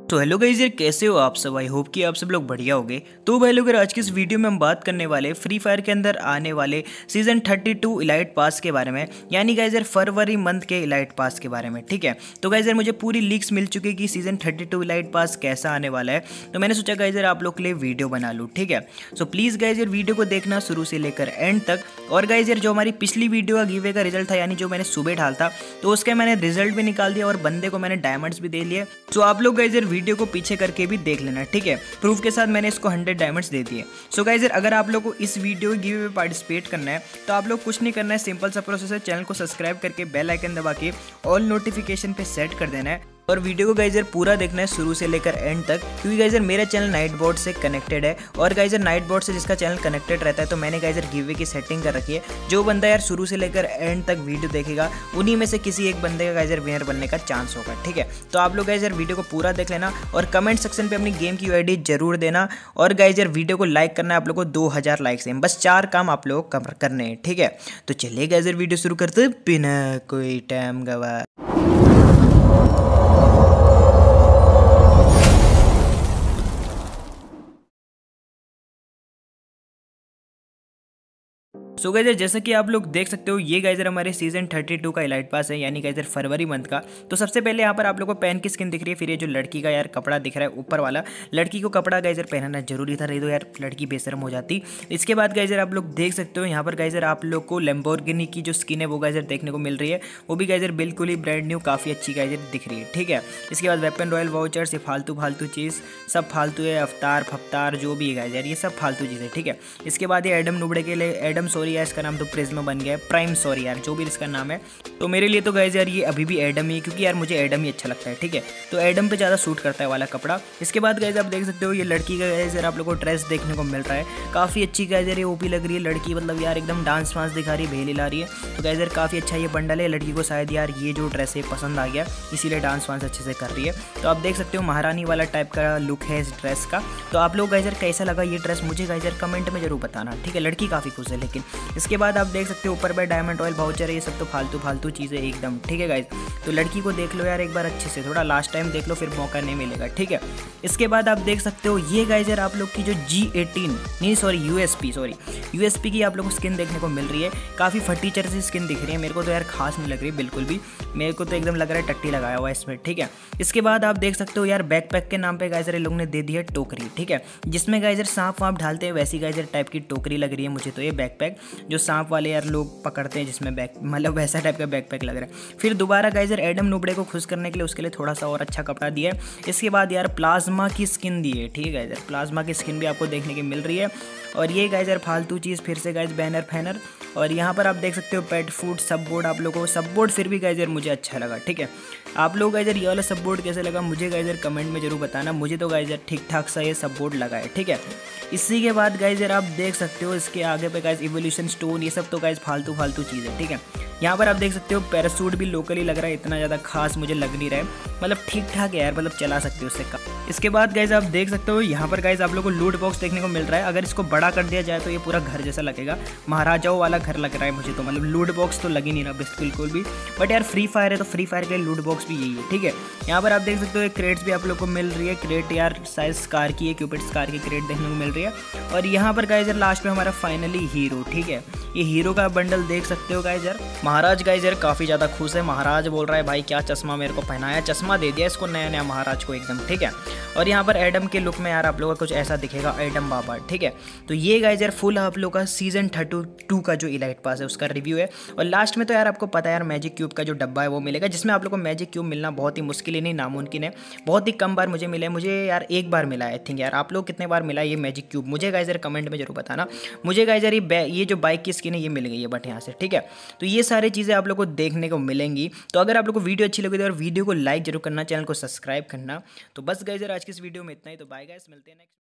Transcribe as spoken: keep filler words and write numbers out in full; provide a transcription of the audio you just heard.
तो hello guys यार, कैसे हो आप सब। आई होप कि आप सब लोग बढ़िया होगे। तो भाई लोग, आज की इस वीडियो में हम बात करने वाले फ्री फायर के अंदर आने वाले season thirty two elite pass के बारे में, यानी गाइस यार फरवरी मंथ के इलाइट पास के बारे में। ठीक है, तो गाइस यार मुझे पूरी लीक्स मिल चुकी है कि season thirty two elite pass कैसा आने वाला है। तो मैंने सोचा गाइस यार आप लोग के लिए वीडियो बना लूँ। ठीक है, सो प्लीज़ गाइस यार वीडियो को देखना शुरू से लेकर एंड तक। और गाइस यार जो हमारी पिछली वीडियो का गिवे का रिजल्ट था, यानी जो मैंने सुबह डाला था, तो उसका मैंने रिजल्ट भी निकाल दिया और बंदे को मैंने डायमंड्स भी दे लिए। सो आप लोग गाइस यार वीडियो को पीछे करके भी देख लेना। ठीक है, प्रूफ के साथ मैंने इसको हंड्रेड डायमंड्स दे दिए। सो गाइस यार अगर आप लोग को इस वीडियो के गिवे में पार्टिसिपेट करना है तो आप लोग कुछ नहीं करना है, सिंपल सा प्रोसेस है, चैनल को सब्सक्राइब करके बेल आइकन दबा के ऑल नोटिफिकेशन पे सेट कर देना है और वीडियो को गाइस यार पूरा देखना है शुरू से लेकर एंड तक, क्योंकि गाइस यार मेरा चैनल नाइट बोर्ड से कनेक्टेड है। और गाइस यार नाइट बोर्ड से जिसका चैनल कनेक्टेड रहता है तो मैंने गाइस यार गिवे की सेटिंग कर रखी है। जो बंदा यार शुरू से लेकर एंड तक वीडियो देखेगा उन्हीं में से किसी एक बंदे का गाइस यार विनर बनने का चांस होगा। ठीक है, तो आप लोग गाइस यार वीडियो को पूरा देख लेना और कमेंट सेक्शन पे अपनी गेम की आईडी जरूर देना। और गाइस यार वीडियो को लाइक करना है आप लोग को दो हज़ार लाइक्स हैं, बस चार काम आप लोग को करने हैं। ठीक है, तो चलिए गाइस यार वीडियो शुरू करते बिना कोई टाइम गवा। सो गाइस जैसा कि आप लोग देख सकते हो, ये गाइस हमारे सीजन थर्टी टू का इलाइट पास है, यानी गाइस फरवरी मंथ का। तो सबसे पहले यहाँ पर आप लोगों को पैन की स्किन दिख रही है, फिर ये जो लड़की का यार कपड़ा दिख रहा है ऊपर वाला, लड़की को कपड़ा गाइस पहनाना जरूरी था, नहीं तो यार लड़की बेशर्म हो जाती। इसके बाद गाइस आप लोग देख सकते हो यहाँ पर गाइस आप लोग को लैम्बोर्गिनी की जो स्किन है वो गाइस देखने को मिल रही है, वो भी गाइस बिल्कुल ही ब्रांड न्यू काफ़ी अच्छी गाइस दिख रही है। ठीक है, इसके बाद वेपन रॉयल वाउचर्स, ये फालतू फालतू चीज़ सब फालतू है, अवतार फफ्तार जो भी है गाइस यार ये सब फालतू चीज़ है। ठीक है, इसके बाद ये एडम नुबड़े के लिए, एडम सॉरी यार इसका नाम तो प्रिज्म बन गया है, प्राइम सॉरी यार जो भी इसका नाम है। तो मेरे लिए तो गाइस यार ये अभी भी एडम ही, क्योंकि यार मुझे एडम ही अच्छा लगता है। ठीक है, तो एडम पे ज़्यादा सूट करता है वाला कपड़ा। इसके बाद गाइस आप देख सकते हो ये लड़की का गाइस यार आप लोगों को ड्रेस देखने को मिल रहा है, काफ़ी अच्छी गाइस यार ये ओपी लग रही है लड़की, मतलब यार एकदम डांस वांस दिखा रही है, भेली ला रही है। तो गाइस यार काफ़ी अच्छा ये बंडल है, लड़की को शायद यार ये जो ड्रेस है पसंद आ गया, इसीलिए डांस वांस अच्छे से कर रही है। तो आप देख सकते हो महारानी वाला टाइप का लुक है इस ड्रेस का। तो आप लोग गाइस यार कैसा लगा ये ड्रेस मुझे गाइस यार कमेंट में जरूर बताना। ठीक है, लड़की काफ़ी खुश है। लेकिन इसके बाद आप देख सकते हो ऊपर पे डायमंड ऑयल वाउचर है, ये सब तो फालतू फालतू चीज़ें एकदम। ठीक है गाइस, तो लड़की को देख लो यार एक बार अच्छे से, थोड़ा लास्ट टाइम देख लो, फिर मौका नहीं मिलेगा। ठीक है, इसके बाद आप देख सकते हो ये गाइस यार आप लोग की जो जी एटीन नहीं सॉरी यूएसपी सॉरी यूएसपी की आप लोग को स्किन देखने को मिल रही है, काफ़ी फटीचर सी स्किन दिख रही है। मेरे को तो यार खास नहीं लग रही बिल्कुल भी, मेरे को तो एकदम लग रहा है टट्टी लगाया हुआ है इसमें। ठीक है, इसके बाद आप देख सकते हो यार बैकपैक के नाम पे गाइस यार लोग ने दे दी है टोकरी। ठीक है, जिसमें गाइस यार सांप वाँप ढालते हैं वैसी गाइस यार टाइप की टोकरी लग रही है मुझे तो ये बैकपैक, जो सांप वाले यार लोग पकड़ते हैं जिसमें बैक मतलब वैसा टाइप का बैकपैक लग रहा है। फिर दोबारा गाइस यार एडम नुबड़े को खुश करने के लिए उसके लिए थोड़ा सा और अच्छा कपड़ा दिया है। इसके बाद यार प्लाज्मा की स्किन दी है। ठीक है गाइस यार प्लाज्मा की स्किन भी आपको देखने की मिल रही है। और ये गाइस यार फालतू चीज़ फिर से गाइस बैनर फैनर। और यहाँ पर आप देख सकते हो पेट फूड सब बोर्ड, आप लोगों को सब बोर्ड फिर भी गाइस यार मुझे अच्छा लगा। ठीक है, आप लोग गाइस यार ये वाला सब बोर्ड कैसे लगा मुझे गाइस यार कमेंट में जरूर बताना। मुझे तो गाइस यार ठीक ठाक सा ये सब बोर्ड लगा है। ठीक है, इसी के बाद गाइस यार आप देख सकते हो इसके आगे पे गाइस इवोल्यूशन स्टोन, ये सब तो गाइस फालतू फालतू चीज़ है। ठीक है, यहाँ पर आप देख सकते हो पैरासूट भी लोकली लग रहा है, इतना ज़्यादा खास मुझे लग नहीं रहा है, मतलब ठीक ठाक है यार, मतलब चला सकते हो उससे का। इसके बाद गाइस आप देख सकते हो यहाँ पर गाइस आप लोगों को लूट बॉक्स देखने को मिल रहा है। अगर इसको बड़ा कर दिया जाए तो ये पूरा घर जैसा लगेगा, महाराजाओं वाला घर लग रहा है मुझे तो, मतलब लूट बॉक्स तो लग ही नहीं रहा बिल्कुल भी। बट यार फ्री फायर है तो फ्री फायर के लिए लूट बॉक्स भी यही है। ठीक है, यहाँ पर आप देख सकते हो एक क्रेट्स भी आप लोग को मिल रही है, क्रेट यार साइज कार की है, क्यूपिड कार की क्रेट देखने को मिल रही है। और यहाँ पर गाइस यार लास्ट में हमारा फाइनली हीरो। ठीक है, ये हीरो का बंडल देख सकते हो गाइस यार। महाराज गाइस यार काफ़ी ज़्यादा खुश है, महाराज बोल रहा है भाई क्या चश्मा मेरे को पहनाया, चश्मा दे दिया इसको नया नया महाराज को एकदम। ठीक है, और यहाँ पर एडम के लुक में यार आप लोगों का कुछ ऐसा दिखेगा, एडम बाबा। ठीक है, तो ये गाइस यार फुल आप लोग का सीजन थर्टी टू का जो इलाइट पास है उसका रिव्यू है। और लास्ट में तो यार आपको पता है यार मैजिक क्यूब का जो डब्बा है वो मिलेगा, जिसमें आप लोग को मैजिक क्यूब मिलना बहुत ही मुश्किल ही नहीं नामुमकिन है, बहुत ही कम बार मुझे मिला है। मुझे यार एक बार मिला है आई थिंक। यार आप लोग कितने बार मिला है ये मैजिक क्यूब मुझे गाइस यार कमेंट में जरूर बताना। मुझे गाइस यार ये ये जो बाइक की स्किन है ये मिल गई है बट यहाँ से। ठीक है, तो ये सारी चीज़ें आप लोग को देखने को मिलेंगी। तो अगर आप लोग को वीडियो अच्छी लगी तो यार वीडियो को लाइक जरूर करना, चैनल को सब्सक्राइब करना। तो बस गाइस यार आज की इस वीडियो में इतना ही, तो बाय गाइस, मिलते हैं नेक्स्ट।